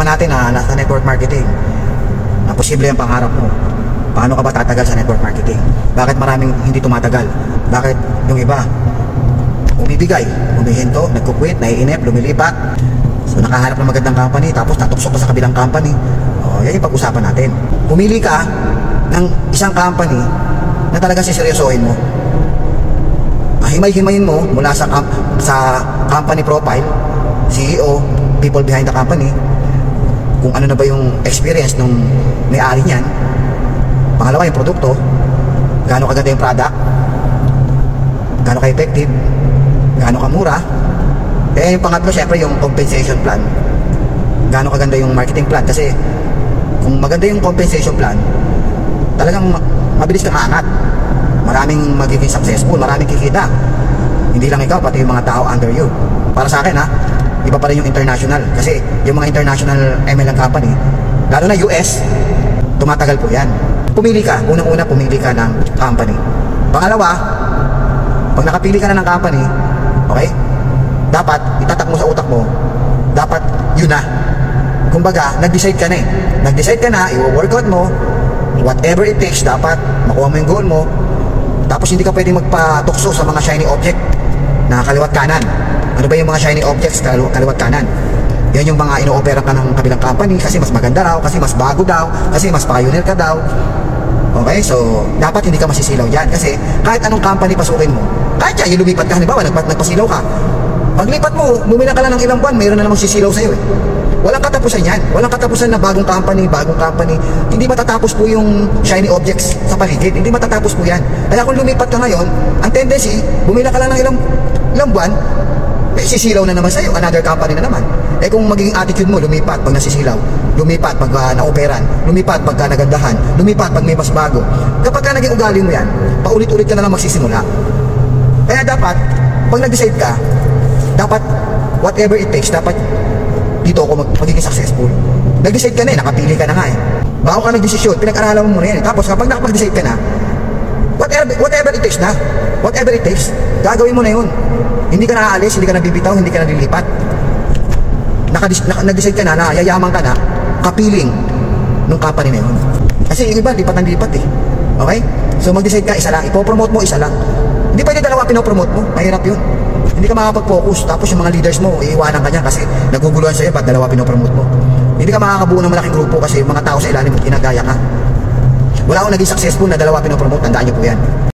natin na nasa network marketing, na posible ang pangarap mo. Paano ka ba tatagal sa network marketing? Bakit maraming hindi tumatagal? Bakit yung iba umibigay, humihinto, nagkukwit, naiinip, lumilipat? So nakahanap ng magandang company, tapos natuksok ka sa kabilang company. Yan yung pag-usapan natin. Pumili ka ng isang company na talagang siseryosohin mo. Himay-himayin mo mula sa company profile, CEO, people behind the company, kung ano na ba yung experience nung may-ari niyan. Pangalawa, yung produkto, gaano kaganda yung product, gaano ka-effective, gaano kamura. Yung pangatlo, syempre, yung compensation plan. Gaano kaganda yung marketing plan. Kasi kung maganda yung compensation plan, talagang mabilis kang aangat. Maraming magiging successful, maraming kikita. Hindi lang ikaw, pati yung mga tao under you. Para sa akin, iba pa rin yung international. Kasi yung mga international MLM company, lalo na US, tumatagal po yan. Pumili ka, unang-una pumili ka ng company. Pangalawa, pag nakapili ka na ng company, okay, dapat itatak mo sa utak mo, dapat yun na. Kumbaga, nag-decide ka na eh. Nag-decide ka na, i-workout mo, whatever it takes, dapat makuha mo yung goal mo. Tapos hindi ka pwedeng magpatukso sa mga shiny object na kaliwat kanan. Ano ba yung mga shiny objects kaliwat kanan? Yan yung mga ino-opera ka ng kabilang company kasi mas maganda raw, kasi mas bago daw, kasi mas pioneer ka daw. Okay, so dapat hindi ka masisilaw dyan. Kasi kahit anong company pasukin mo, kahit yan, yung lumipat ka, halimbawa, nagpasilaw ka. Paglipat mo, bumila ka lang ng ilang buwan, mayroon na namang sisilaw sa'yo eh. Walang katapusan yan. Walang katapusan na bagong company. Hindi matatapos po yung shiny objects sa paligid. Hindi matatapos po yan. Kaya kung lumipat ka ngayon, ang tendency, bumila ka lang ng ilang buwan, sisilaw na naman sa'yo. Another company na naman. Kung magiging attitude mo, lumipat pag nasisilaw, lumipat pag na-operan, lumipat pag nagandahan, lumipat pag may mas bago. Kapag ka naging ugali mo yan, paulit-ulit ka na lang magsisimula. Kaya dapat, pag nag-decide ka, dapat, whatever it takes, dapat dito ako magiging successful. Nag-decide ka na eh, nakapili ka na nga eh. Bago ka nag-desisyon, pinag-aralan mo muna yan eh. Tapos kapag nakapag-decide ka na, whatever it takes na, whatever it takes, gagawin mo na yun. Hindi ka na aalis, hindi ka na bibitaw, hindi ka na lilipat. Nag-decide ka na, yayaman ka na, kapiling nung company na yun. Kasi yung iba, lipat ng lipat eh. Okay? So mag-decide ka, isa lang. Ipopromote mo, isa lang. Hindi pwede dalawa pinopromote mo, mahirap yun. Hindi ka makakapag-focus, tapos yung mga leaders mo, iiwanan ka niya kasi naguguluhan sa'yo pag dalawa pinopromote mo. Hindi ka makakabuo ng malaking grupo kasi yung mga tao sa ilalim mo, ginagaya ka. Wala akong naging successful na dalawa pinopromote, tandaan niyo po yan.